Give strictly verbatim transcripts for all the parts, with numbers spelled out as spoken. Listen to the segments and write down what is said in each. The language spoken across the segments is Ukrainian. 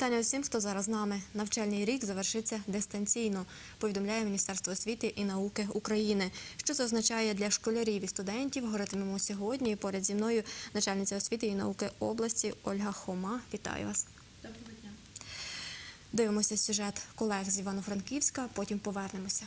Вітання усім, хто зараз з нами. Навчальний рік завершиться дистанційно, повідомляє Міністерство освіти і науки України. Що це означає для школярів і студентів, говоритимемо сьогодні. І поряд зі мною начальниця освіти і науки області Ольга Хома. Вітаю вас. Доброго дня. Дивимося сюжет колег з Івано-Франківська, потім повернемося.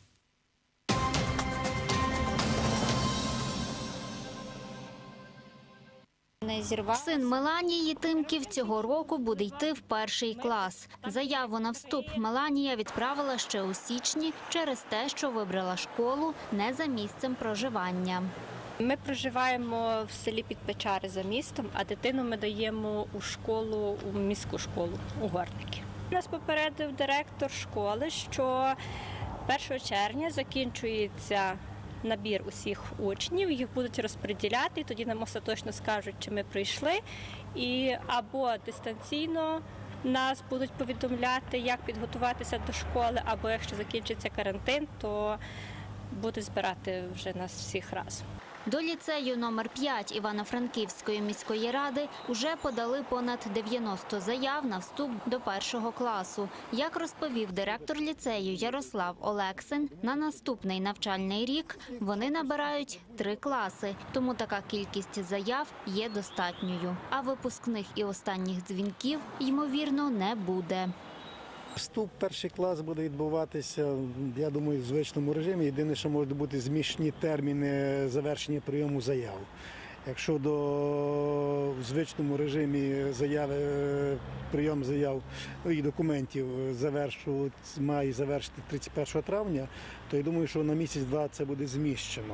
Син Меланії Тимків цього року буде йти в перший клас. Заяву на вступ Меланія відправила ще у січні через те, що вибрала школу не за місцем проживання. Ми проживаємо в селі Підпечари за містом, а дитину ми даємо у школу, у міську школу, у Горники. Нас попередив директор школи, що першого червня закінчується набір усіх учнів, їх будуть розподіляти, і тоді нам остаточно скажуть, чи ми прийшли, і або дистанційно нас будуть повідомляти, як підготуватися до школи, або якщо закінчиться карантин, то будуть збирати вже нас всіх разом. До ліцею номер п'ять Івано-Франківської міської ради уже подали понад дев'яносто заяв на вступ до першого класу. Як розповів директор ліцею Ярослав Олексин, на наступний навчальний рік вони набирають три класи, тому така кількість заяв є достатньою. А випускних і останніх дзвінків, ймовірно, не буде. Вступ в перший клас буде відбуватися, я думаю, в звичному режимі. Єдине, що можуть бути зміщені терміни завершення прийому заяв. Якщо до в звичному режимі заяви, прийом заяв і документів завершують, має завершити тридцять першого травня, то я думаю, що на місяць-два це буде зміщено.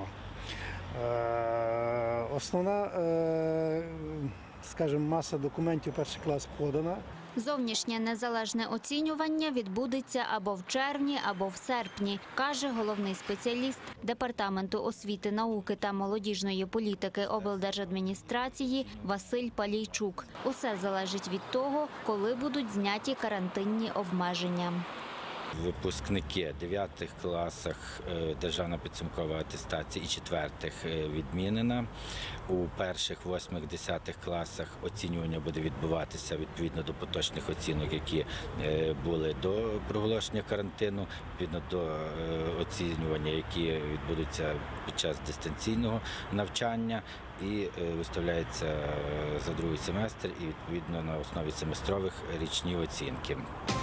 Основна, скажімо, маса документів перший клас подана. Зовнішнє незалежне оцінювання відбудеться або в червні, або в серпні, каже головний спеціаліст Департаменту освіти, науки та молодіжної політики облдержадміністрації Василь Палійчук. Усе залежить від того, коли будуть зняті карантинні обмеження. Випускники дев'ятих класах державна підсумкова атестація і четвертих відмінена. У перших, восьмих, десятих класах оцінювання буде відбуватися відповідно до поточних оцінок, які були до проголошення карантину, відповідно до оцінювання, які відбудуться під час дистанційного навчання, і виставляється за другий семестр і відповідно на основі семестрових річні оцінки.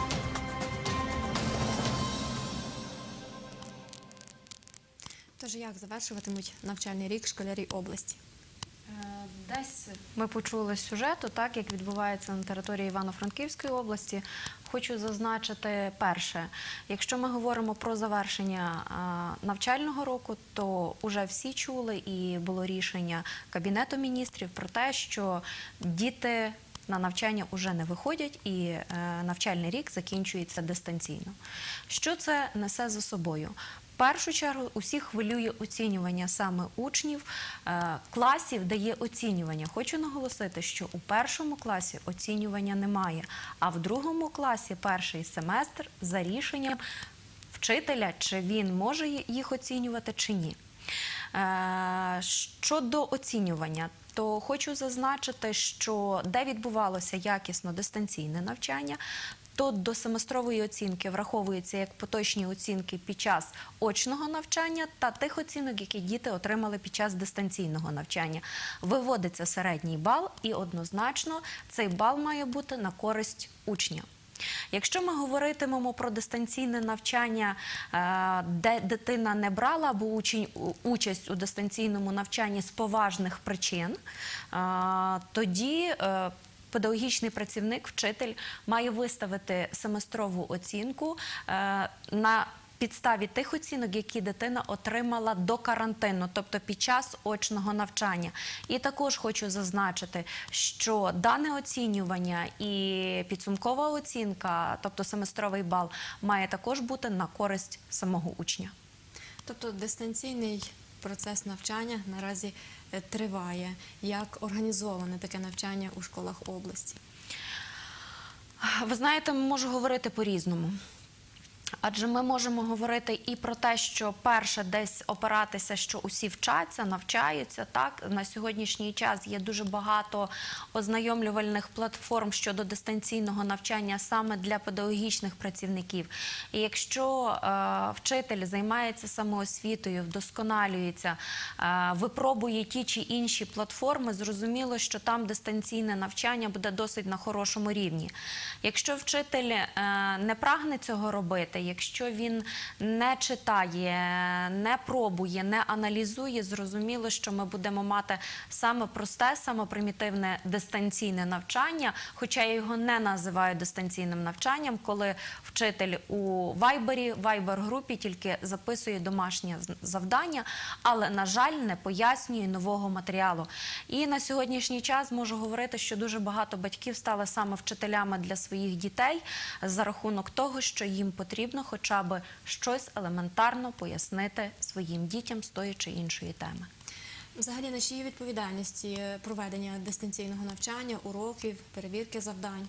Тож, як завершуватимуть навчальний рік школярі області? Десь ми почули з сюжету, так, як відбувається на території Івано-Франківської області. Хочу зазначити перше, якщо ми говоримо про завершення навчального року, то вже всі чули і було рішення Кабінету міністрів про те, що діти на навчання вже не виходять і навчальний рік закінчується дистанційно. Що це несе за собою? В першу чергу усіх хвилює оцінювання саме учнів, класів, де є оцінювання. Хочу наголосити, що у першому класі оцінювання немає, а в другому класі перший семестр за рішенням вчителя, чи він може їх оцінювати, чи ні. Щодо оцінювання, то хочу зазначити, що де відбувалося якісно дистанційне навчання, то до семестрової оцінки враховуються як поточні оцінки під час очного навчання та тих оцінок, які діти отримали під час дистанційного навчання. Виводиться середній бал і однозначно цей бал має бути на користь учня. Якщо ми говоритимемо про дистанційне навчання, де дитина не брала або учень, участь у дистанційному навчанні з поважних причин, тоді педагогічний працівник, вчитель має виставити семестрову оцінку на підставі тих оцінок, які дитина отримала до карантину, тобто під час очного навчання. І також хочу зазначити, що дане оцінювання і підсумкова оцінка, тобто семестровий бал, має також бути на користь самого учня. Тобто дистанційний процес навчання наразі триває. Як організоване таке навчання у школах області? Ви знаєте, можу говорити по-різному. Адже ми можемо говорити і про те, що перше десь опиратися, що усі вчаться, навчаються. Так, на сьогоднішній час є дуже багато ознайомлювальних платформ щодо дистанційного навчання саме для педагогічних працівників. І якщо е, вчитель займається самоосвітою, вдосконалюється, е, випробує ті чи інші платформи, зрозуміло, що там дистанційне навчання буде досить на хорошому рівні. Якщо вчитель е, не прагне цього робити, якщо він не читає, не пробує, не аналізує, зрозуміло, що ми будемо мати саме просте, саме примітивне дистанційне навчання, хоча я його не називаю дистанційним навчанням, коли вчитель у вайбері, вайбер-групі тільки записує домашнє завдання, але, на жаль, не пояснює нового матеріалу. І на сьогоднішній час можу говорити, що дуже багато батьків стали саме вчителями для своїх дітей за рахунок того, що їм потрібно хоча б щось елементарно пояснити своїм дітям з тої чи іншої теми. Взагалі, на чиїй відповідальності проведення дистанційного навчання, уроків, перевірки завдань?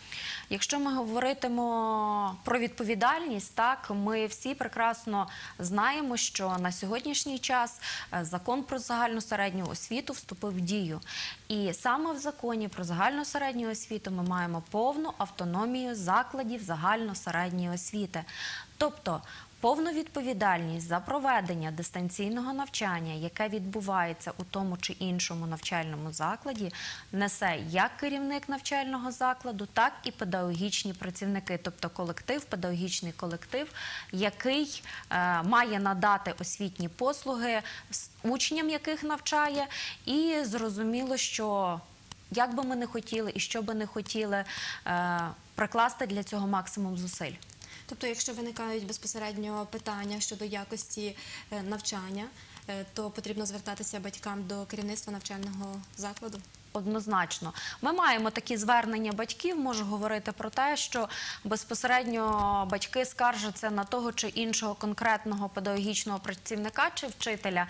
Якщо ми говоритимо про відповідальність, так, ми всі прекрасно знаємо, що на сьогоднішній час закон про загальну середню освіту вступив в дію. І саме в законі про загальну середню освіту ми маємо повну автономію закладів загально-середньої освіти. Тобто, повну відповідальність за проведення дистанційного навчання, яке відбувається у тому чи іншому навчальному закладі, несе як керівник навчального закладу, так і педагогічні працівники, тобто колектив, педагогічний колектив, який е, має надати освітні послуги учням, яких навчає, і зрозуміло, що як би ми не хотіли і що би не хотіли, е, прикласти для цього максимум зусиль. Тобто, якщо виникають безпосередньо питання щодо якості навчання, то потрібно звертатися батькам до керівництва навчального закладу? Однозначно. Ми маємо такі звернення батьків, можу говорити про те, що безпосередньо батьки скаржаться на того чи іншого конкретного педагогічного працівника чи вчителя,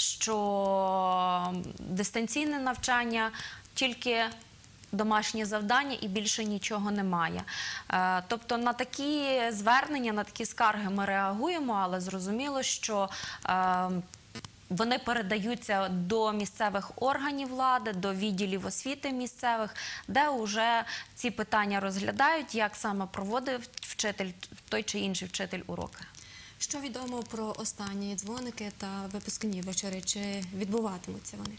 що дистанційне навчання тільки домашнє завдання і більше нічого немає. Тобто на такі звернення, на такі скарги ми реагуємо, але зрозуміло, що вони передаються до місцевих органів влади, до відділів освіти місцевих, де вже ці питання розглядають, як саме проводив вчитель, той чи інший вчитель уроки. Що відомо про останні дзвоники та випускні вечори? Чи відбуватимуться вони?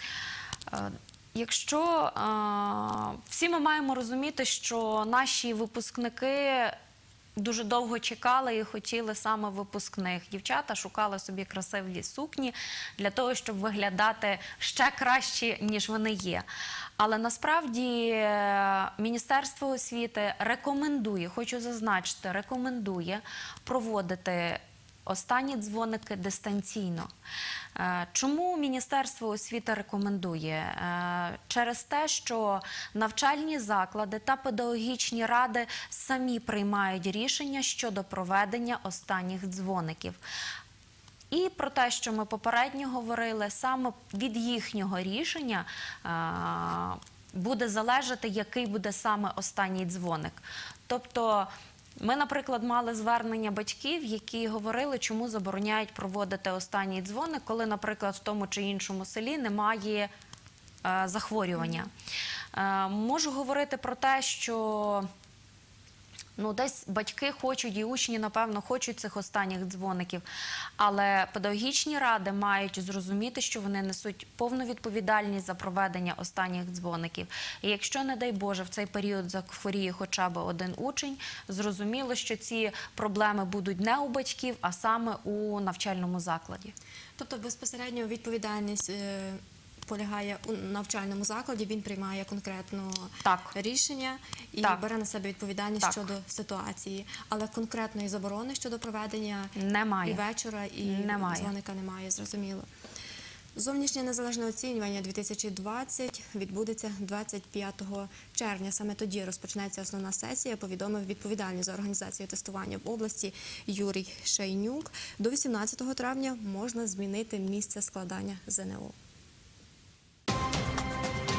Якщо е, всі ми маємо розуміти, що наші випускники дуже довго чекали і хотіли саме випускних. Дівчата шукали собі красиві сукні для того, щоб виглядати ще краще, ніж вони є. Але насправді Міністерство освіти рекомендує, хочу зазначити, рекомендує проводити останні дзвоники дистанційно. Чому Міністерство освіти рекомендує? Через те, що навчальні заклади та педагогічні ради самі приймають рішення щодо проведення останніх дзвоників. І про те, що ми попередньо говорили, саме від їхнього рішення буде залежати, який буде саме останній дзвоник. Тобто, ми, наприклад, мали звернення батьків, які говорили, чому забороняють проводити останній дзвоник, коли, наприклад, в тому чи іншому селі немає е, захворювання. Е, можу говорити про те, що ну, десь батьки хочуть і учні, напевно, хочуть цих останніх дзвоників, але педагогічні ради мають зрозуміти, що вони несуть повну відповідальність за проведення останніх дзвоників. І якщо, не дай Боже, в цей період захворіє хоча б один учень, зрозуміло, що ці проблеми будуть не у батьків, а саме у навчальному закладі. Тобто безпосередньо відповідальність е, полягає у навчальному закладі, він приймає конкретно Так. рішення і Так. бере на себе відповідальність Так. щодо ситуації. Але конкретної заборони щодо проведення Немає. і вечора, і Немає. дзвоника немає, зрозуміло. Зовнішнє незалежне оцінювання дві тисячі двадцять відбудеться двадцять п'ятого червня. Саме тоді розпочнеться основна сесія, повідомив відповідальний за організацію тестування в області Юрій Шейнюк. До вісімнадцятого травня можна змінити місце складання ЗНО.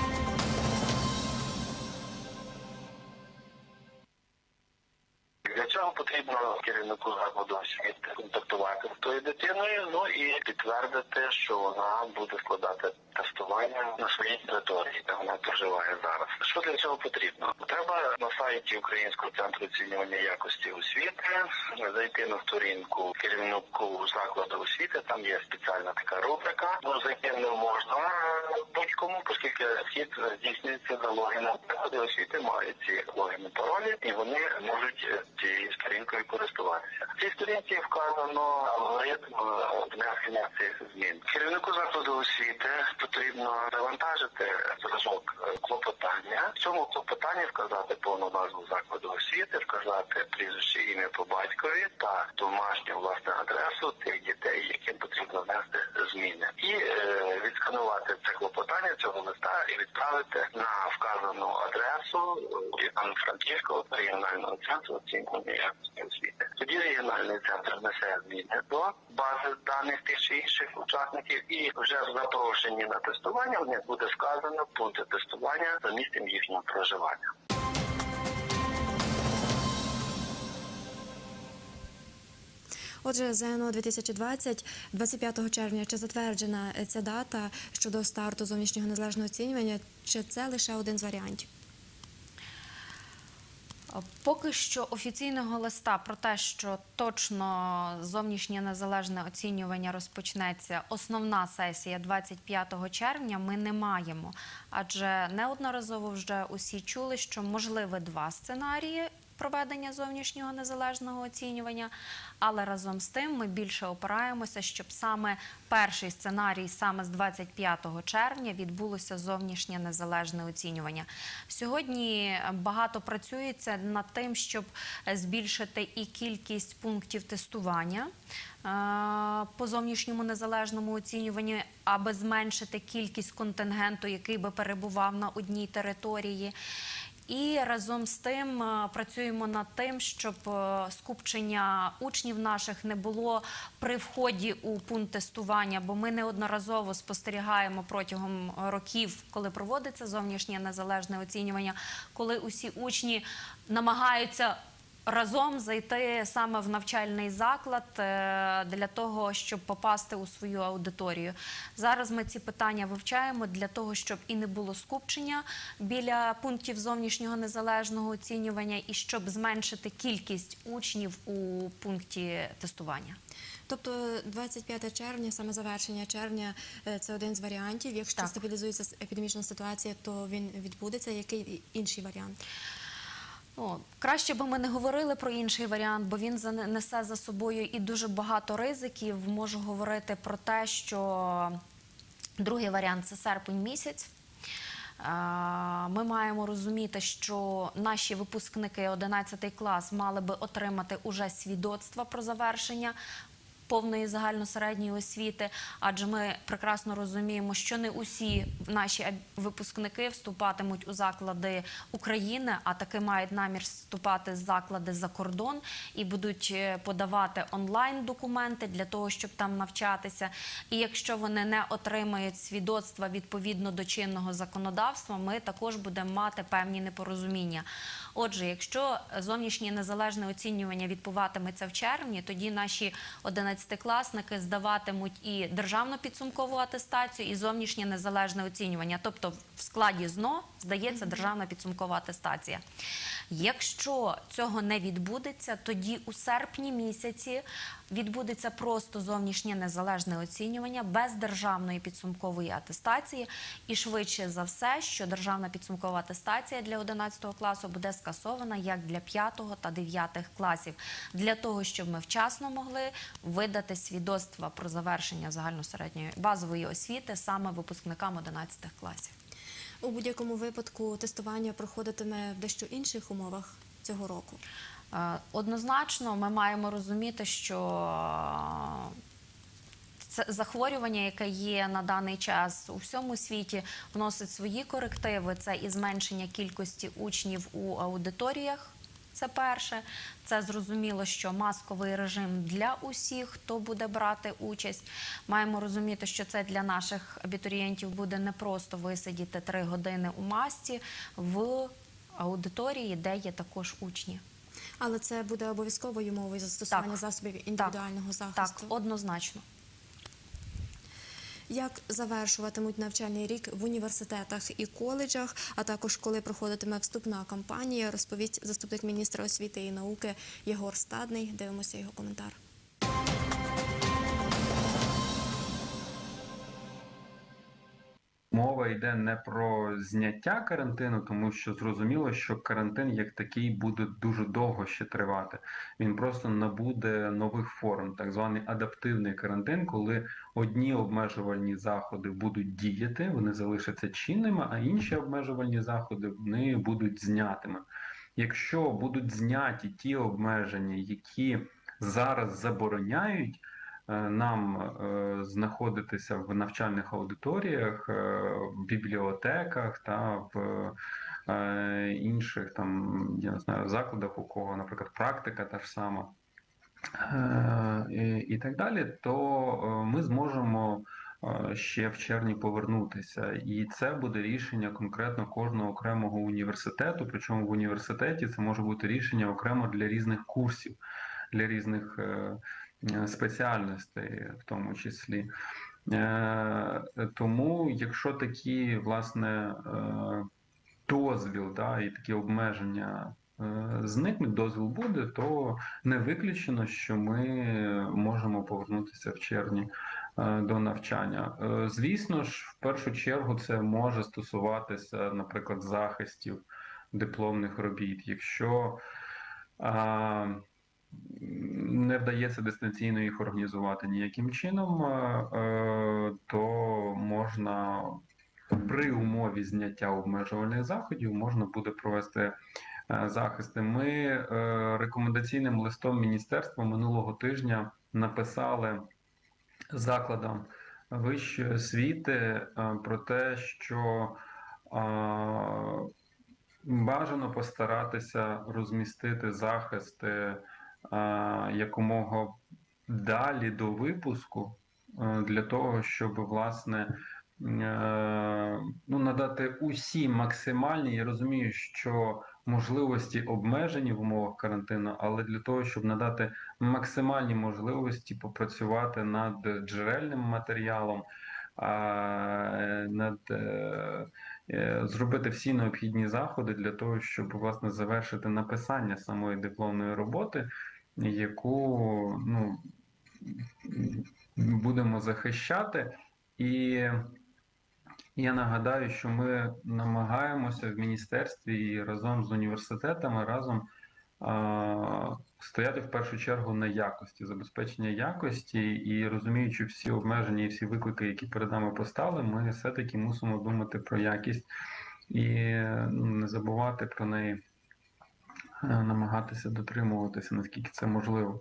Для цього потрібно керівнику закладу освіти контактувати з тою дитиною, ну і підтвердити, що вона буде складати тестування на своїй території, де вона проживає зараз. Що для цього потрібно? Треба на сайті Українського центру оцінювання якості освіти зайти на сторінку керівнику закладу освіти, там є спеціальна така рубрика, ну зайти не можна будь-кому, оскільки вхід здійснюється за логіном. Заклади освіти мають ці логіни, паролі, і вони можуть цією сторінкою користуватися. В цій сторінці вказано алгоритм внесення цих змін. Керівнику закладу освіти потрібно завантажити зразок клопотання. В цьому клопотанні вказати повну назву закладу освіти, вказати прізвище, ім'я по батькові та домашню власне адресу тих дітей, яким потрібно внести зміни. І е, відсканувати це клопотання, цього листа і відправити на вказану адресу Івано-Франківського регіонального центру оцінювання якості освіти. Тоді регіональний центр внесе зміни до бази даних тих чи інших учасників, і вже в запрошенні на тестування в них буде сказано пункти тестування за місцем їхнього проживання. Отже, ЗНО дві тисячі двадцять, двадцять п'ятого червня, чи затверджена ця дата щодо старту зовнішнього незалежного оцінювання, чи це лише один з варіантів? Поки що офіційного листа про те, що точно зовнішнє незалежне оцінювання розпочнеться, основна сесія двадцять п'ятого червня, ми не маємо. Адже неодноразово вже усі чули, що можливі два сценарії проведення зовнішнього незалежного оцінювання, але разом з тим ми більше опираємося, щоб саме перший сценарій, саме з двадцять п'ятого червня, відбулося зовнішнє незалежне оцінювання. Сьогодні багато працюється над тим, щоб збільшити і кількість пунктів тестування по зовнішньому незалежному оцінюванню, аби зменшити кількість контингенту, який би перебував на одній території. І разом з тим працюємо над тим, щоб скупчення учнів наших не було при вході у пункт тестування, бо ми неодноразово спостерігаємо протягом років, коли проводиться зовнішнє незалежне оцінювання, коли усі учні намагаються разом зайти саме в навчальний заклад для того, щоб попасти у свою аудиторію. Зараз ми ці питання вивчаємо для того, щоб і не було скупчення біля пунктів зовнішнього незалежного оцінювання і щоб зменшити кількість учнів у пункті тестування. Тобто двадцять п'яте червня, саме завершення червня, це один з варіантів. Якщо Так. стабілізується епідемічна ситуація, то він відбудеться. Який інший варіант? О, краще би ми не говорили про інший варіант, бо він несе за собою і дуже багато ризиків. Можу говорити про те, що другий варіант – це серпень місяць. Ми маємо розуміти, що наші випускники одинадцятий клас мали би отримати уже свідоцтва про завершення повної загальносередньої освіти, адже ми прекрасно розуміємо, що не усі наші випускники вступатимуть у заклади України, а таки мають намір вступати з заклади за кордон і будуть подавати онлайн документи для того, щоб там навчатися. І якщо вони не отримають свідоцтва відповідно до чинного законодавства, ми також будемо мати певні непорозуміння. Отже, якщо зовнішнє незалежне оцінювання відбуватиметься в червні, тоді наші одинадцятикласники здаватимуть і державну підсумкову атестацію, і зовнішнє незалежне оцінювання. Тобто в складі ЗНО здається державна підсумкова атестація. Якщо цього не відбудеться, тоді у серпні місяці відбудеться просто зовнішнє незалежне оцінювання без державної підсумкової атестації. І швидше за все, що державна підсумкова атестація для одинадцятого класу буде скасована як для п'ятого та дев'ятих класів. Для того, щоб ми вчасно могли видати свідоцтва про завершення загальносередньої базової освіти саме випускникам одинадцятих класів. У будь-якому випадку тестування проходитиме в дещо інших умовах цього року. Однозначно, ми маємо розуміти, що це захворювання, яке є на даний час у всьому світі, вносить свої корективи. Це і зменшення кількості учнів у аудиторіях. Це перше. Це зрозуміло, що масковий режим для усіх, хто буде брати участь. Маємо розуміти, що це для наших абітурієнтів буде не просто висидіти три години у масці в аудиторії, де є також учні. Але це буде обов'язковою мовою застосування Так. засобів індивідуального Так, захисту. однозначно. Як завершуватимуть навчальний рік в університетах і коледжах, а також коли проходитиме вступна кампанія, розповість заступник міністра освіти і науки Єгор Стадний. Дивимося його коментар. Мова йде не про зняття карантину, тому що зрозуміло, що карантин як такий буде дуже довго ще тривати. Він просто набуде нових форм, так званий адаптивний карантин, коли одні обмежувальні заходи будуть діяти, вони залишаться чинними, а інші обмежувальні заходи вони будуть знятими. Якщо будуть зняті ті обмеження, які зараз забороняють нам е, знаходитися в навчальних аудиторіях, е, в бібліотеках та в е, інших там, я не знаю, закладах, у кого, наприклад, практика та ж сама, е, і, і так далі, то е, ми зможемо е, ще в червні повернутися. І це буде рішення конкретно кожного окремого університету, причому в університеті це може бути рішення окремо для різних курсів, для різних е, спеціальностей в тому числі. Тому, якщо такі, власне, дозвіл, да, і такі обмеження зникнуть, дозвіл буде, то не виключено, що ми можемо повернутися в червні до навчання. Звісно ж, в першу чергу це може стосуватися, наприклад, захистів дипломних робіт. Якщо не вдається дистанційно їх організувати ніяким чином, то можна при умові зняття обмежувальних заходів можна буде провести захисти. Ми рекомендаційним листом міністерства минулого тижня написали закладам вищої освіти про те, що бажано постаратися розмістити захисти якомога далі до випуску, для того, щоб, власне, ну, надати усі максимальні, я розумію, що можливості обмежені в умовах карантину, але для того, щоб надати максимальні можливості попрацювати над джерельним матеріалом, над зробити всі необхідні заходи для того, щоб, власне, завершити написання самої дипломної роботи, яку, ну, будемо захищати. І я нагадаю, що ми намагаємося в міністерстві і разом з університетами разом а, стояти в першу чергу на якості, забезпечення якості, і розуміючи всі обмеження і всі виклики, які перед нами постали, ми все-таки мусимо думати про якість і, ну, не забувати про неї, намагатися дотримуватися, наскільки це можливо.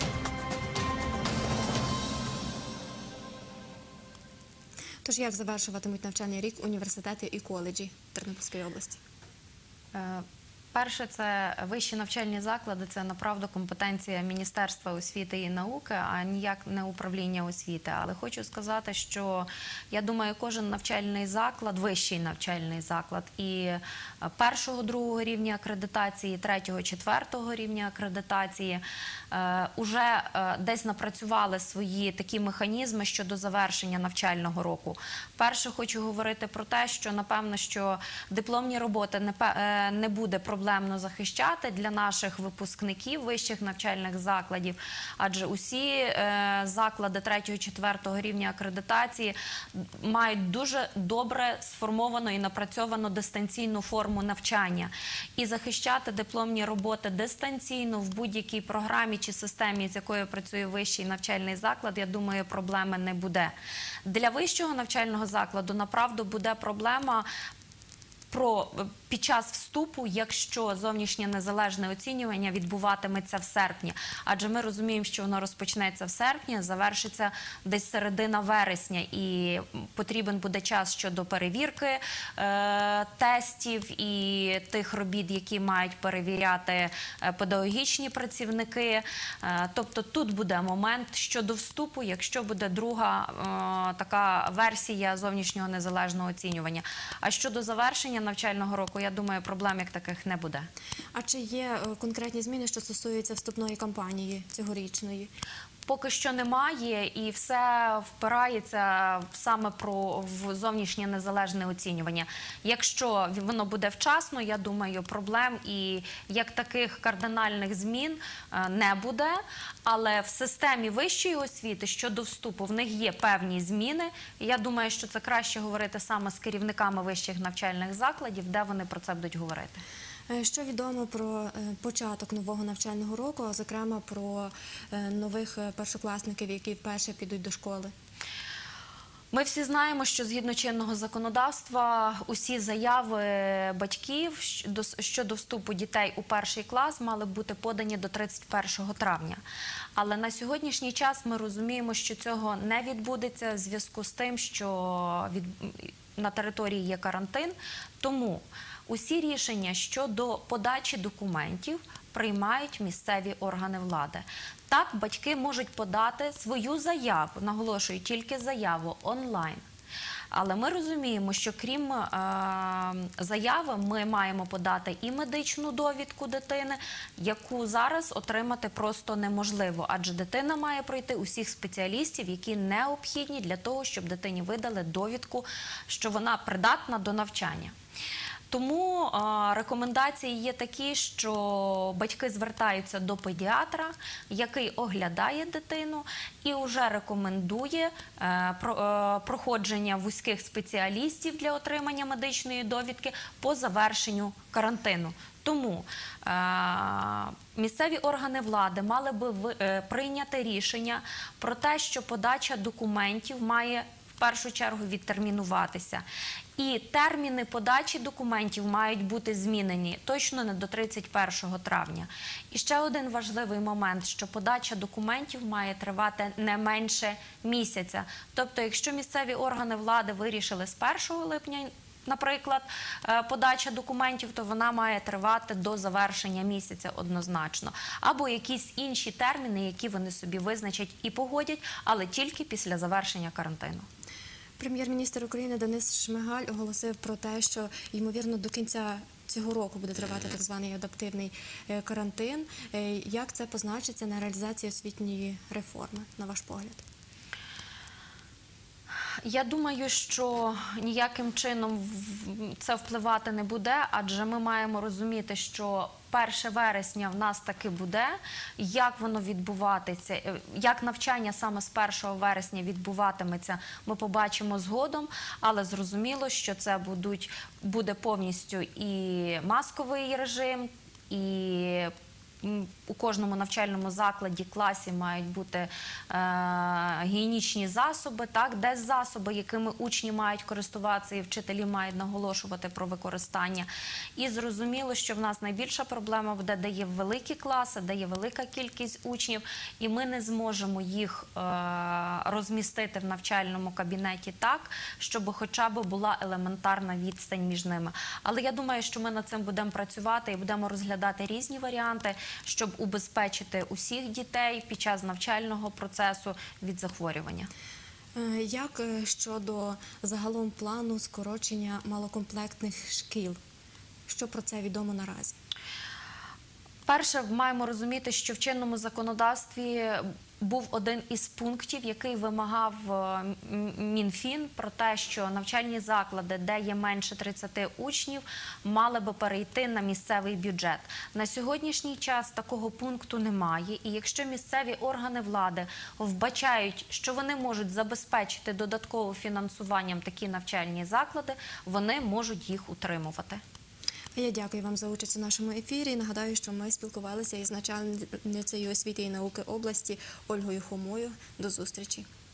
Тож як завершуватимуть навчальний рік університети і коледжі Тернопільської області? Перше, це вищі навчальні заклади, це, направду, компетенція Міністерства освіти і науки, а ніяк не управління освіти. Але хочу сказати, що, я думаю, кожен навчальний заклад, вищий навчальний заклад і першого, другого рівня акредитації, третього, четвертого рівня акредитації уже десь напрацювали свої такі механізми щодо завершення навчального року. Перше, хочу говорити про те, що, напевно, що дипломні роботи не, не буде проблем проблемно захищати для наших випускників вищих навчальних закладів, адже усі е, заклади третього-четвертого рівня акредитації мають дуже добре сформовану і напрацьовану дистанційну форму навчання. І захищати дипломні роботи дистанційно в будь-якій програмі чи системі, з якою працює вищий навчальний заклад, я думаю, проблеми не буде. Для вищого навчального закладу, направду, буде проблема про під час вступу, якщо зовнішнє незалежне оцінювання відбуватиметься в серпні. Адже ми розуміємо, що воно розпочнеться в серпні, завершиться десь середина вересня. І потрібен буде час щодо перевірки е, тестів і тих робіт, які мають перевіряти педагогічні працівники. Е, тобто тут буде момент щодо вступу, якщо буде друга е, така версія зовнішнього незалежного оцінювання. А щодо завершення навчального року, року, я думаю, проблем як таких не буде. А чи є е, конкретні зміни, що стосуються вступної кампанії цьогорічної? Поки що немає, і все впирається саме про в зовнішнє незалежне оцінювання. Якщо воно буде вчасно, я думаю, проблем і як таких кардинальних змін е, не буде. Але в системі вищої освіти щодо вступу в них є певні зміни. І я думаю, що це краще говорити саме з керівниками вищих навчальних закладів, де вони про це будуть говорити. Е, Що відомо про е, початок нового навчального року, а зокрема про е, нових е, першокласників, які вперше підуть до школи? Ми всі знаємо, що згідно чинного законодавства усі заяви батьків щодо- щодо вступу дітей у перший клас мали бути подані до тридцять першого травня. Але на сьогоднішній час ми розуміємо, що цього не відбудеться в зв'язку з тим, що від... на території є карантин. Тому усі рішення щодо подачі документів приймають місцеві органи влади. Так, батьки можуть подати свою заяву, наголошую, тільки заяву онлайн. Але ми розуміємо, що крім е, заяви, ми маємо подати і медичну довідку дитини, яку зараз отримати просто неможливо, адже дитина має пройти усіх спеціалістів, які необхідні для того, щоб дитині видали довідку, що вона придатна до навчання. Тому е, рекомендації є такі, що батьки звертаються до педіатра, який оглядає дитину і вже рекомендує е, про, е, проходження вузьких спеціалістів для отримання медичної довідки по завершенню карантину. Тому е, місцеві органи влади мали би ви, е, прийняти рішення про те, що подача документів має в першу чергу відтермінуватися. І терміни подачі документів мають бути змінені точно не до тридцять першого травня. І ще один важливий момент, що подача документів має тривати не менше місяця. Тобто, якщо місцеві органи влади вирішили з першого липня, наприклад, подача документів, то вона має тривати до завершення місяця однозначно. Або якісь інші терміни, які вони собі визначать і погодять, але тільки після завершення карантину. Прем'єр-міністр України Денис Шмигаль оголосив про те, що, ймовірно, до кінця цього року буде тривати так званий адаптивний е, карантин. Е, Як це позначиться на реалізації освітньої реформи, на ваш погляд? Я думаю, що ніяким чином в- це впливати не буде, адже ми маємо розуміти, що перше вересня в нас таки буде. Як воно відбуватиметься, е, як навчання саме з першого вересня відбуватиметься, ми побачимо згодом, але зрозуміло, що це будуть, буде повністю і масковий режим, і м, у кожному навчальному закладі, класі мають бути е, гігієнічні засоби, так, десь засоби, якими учні мають користуватися і вчителі мають наголошувати про використання. І зрозуміло, що в нас найбільша проблема буде, де є великі класи, де є велика кількість учнів, і ми не зможемо їх е, розмістити в навчальному кабінеті так, щоб хоча б була елементарна відстань між ними. Але я думаю, що ми над цим будемо працювати і будемо розглядати різні варіанти, щоб убезпечити усіх дітей під час навчального процесу від захворювання. Е, Як е, щодо загалом плану скорочення малокомплектних шкіл? Що про це відомо наразі? Перше, маємо розуміти, що в чинному законодавстві був один із пунктів, який вимагав е, М- Мінфін про те, що навчальні заклади, де є менше тридцяти учнів, мали би перейти на місцевий бюджет. На сьогоднішній час такого пункту немає, і якщо місцеві органи влади вбачають, що вони можуть забезпечити додатковим фінансуванням такі навчальні заклади, вони можуть їх утримувати. Я дякую вам за участь у нашому ефірі. Нагадаю, що ми спілкувалися із начальницею освіти і науки області Ольгою Хомою. До зустрічі.